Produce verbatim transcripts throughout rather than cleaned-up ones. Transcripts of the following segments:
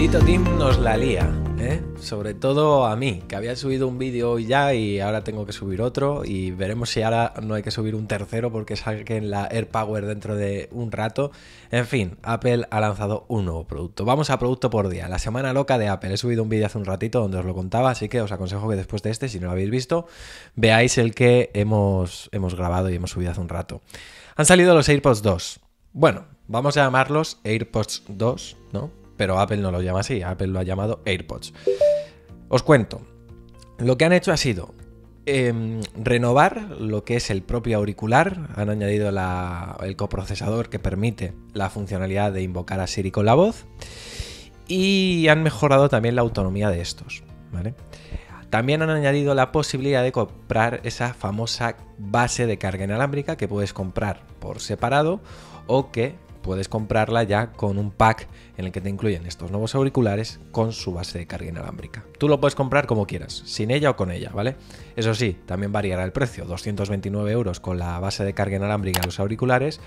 Tito Tim nos la lía, ¿eh? Sobre todo a mí, que había subido un vídeo hoy ya y ahora tengo que subir otro, y veremos si ahora no hay que subir un tercero porque saquen la AirPower dentro de un rato. En fin, Apple ha lanzado un nuevo producto. Vamos a producto por día, la semana loca de Apple. He subido un vídeo hace un ratito donde os lo contaba, así que os aconsejo que después de este, si no lo habéis visto, veáis el que hemos, hemos grabado y hemos subido hace un rato. Han salido los AirPods dos. Bueno, vamos a llamarlos AirPods dos, ¿no? Pero Apple no lo llama así, Apple lo ha llamado AirPods. Os cuento, lo que han hecho ha sido eh, renovar lo que es el propio auricular. Han añadido la, el coprocesador que permite la funcionalidad de invocar a Siri con la voz, y han mejorado también la autonomía de estos, ¿vale? También han añadido la posibilidad de comprar esa famosa base de carga inalámbrica que puedes comprar por separado o que puedes comprarla ya con un pack en el que te incluyen estos nuevos auriculares con su base de carga inalámbrica. Tú lo puedes comprar como quieras, sin ella o con ella, ¿vale? Eso sí, también variará el precio, doscientos veintinueve euros con la base de carga inalámbrica de los auriculares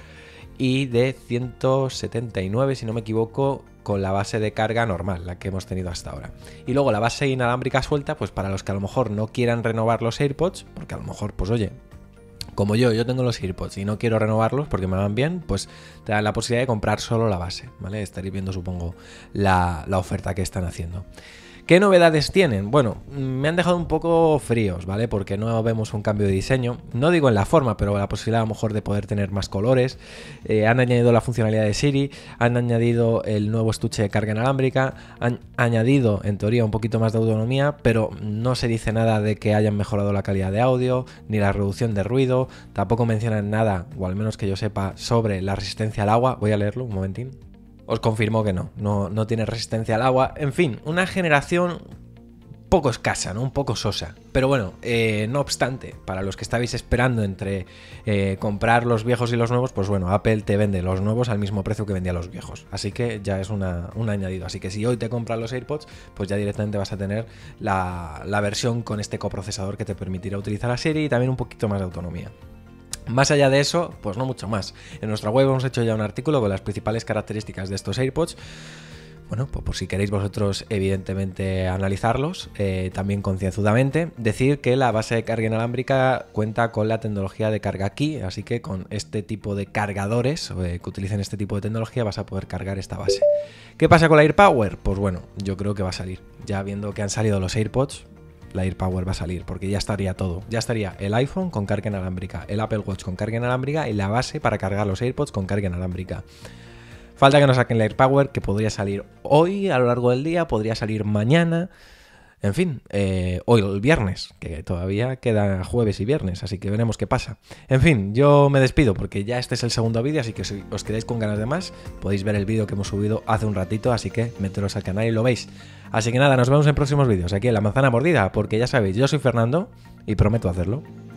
y de ciento setenta y nueve, si no me equivoco, con la base de carga normal, la que hemos tenido hasta ahora. Y luego la base inalámbrica suelta, pues para los que a lo mejor no quieran renovar los AirPods, porque a lo mejor, pues oye, como yo, yo tengo los AirPods y no quiero renovarlos porque me van bien, pues te dan la posibilidad de comprar solo la base, ¿vale? Estaréis viendo, supongo, la, la oferta que están haciendo. ¿Qué novedades tienen? Bueno, me han dejado un poco fríos, ¿vale? Porque no vemos un cambio de diseño. No digo en la forma, pero la posibilidad a lo mejor de poder tener más colores. Eh, han añadido la funcionalidad de Siri, han añadido el nuevo estuche de carga inalámbrica, han añadido, en teoría, un poquito más de autonomía, pero no se dice nada de que hayan mejorado la calidad de audio, ni la reducción de ruido. Tampoco mencionan nada, o al menos que yo sepa, sobre la resistencia al agua. Voy a leerlo un momentín. Os confirmo que no, no, no tiene resistencia al agua. En fin, una generación poco escasa, ¿no? Un poco sosa. Pero bueno, eh, no obstante, para los que estabais esperando entre eh, comprar los viejos y los nuevos, pues bueno, Apple te vende los nuevos al mismo precio que vendía los viejos. Así que ya es una, un añadido. Así que si hoy te compras los AirPods, pues ya directamente vas a tener la, la versión con este coprocesador que te permitirá utilizar a Siri y también un poquito más de autonomía. Más allá de eso, pues no mucho más. En nuestra web hemos hecho ya un artículo con las principales características de estos AirPods. Bueno, pues por si queréis vosotros evidentemente analizarlos, eh, también concienzudamente. Decir que la base de carga inalámbrica cuenta con la tecnología de carga Qi, así que con este tipo de cargadores eh, que utilicen este tipo de tecnología vas a poder cargar esta base. ¿Qué pasa con la AirPower? Pues bueno, yo creo que va a salir. Ya viendo que han salido los AirPods, la AirPower va a salir, porque ya estaría todo. Ya estaría el iPhone con carga inalámbrica, el Apple Watch con carga inalámbrica y la base para cargar los AirPods con carga inalámbrica. Falta que nos saquen la AirPower, que podría salir hoy a lo largo del día, podría salir mañana. En fin, eh, hoy el viernes, que todavía queda jueves y viernes, así que veremos qué pasa. En fin, yo me despido porque ya este es el segundo vídeo, así que si os quedáis con ganas de más, podéis ver el vídeo que hemos subido hace un ratito, así que meteros al canal y lo veis. Así que nada, nos vemos en próximos vídeos, aquí en La Manzana Mordida, porque ya sabéis, yo soy Fernando y prometo hacerlo.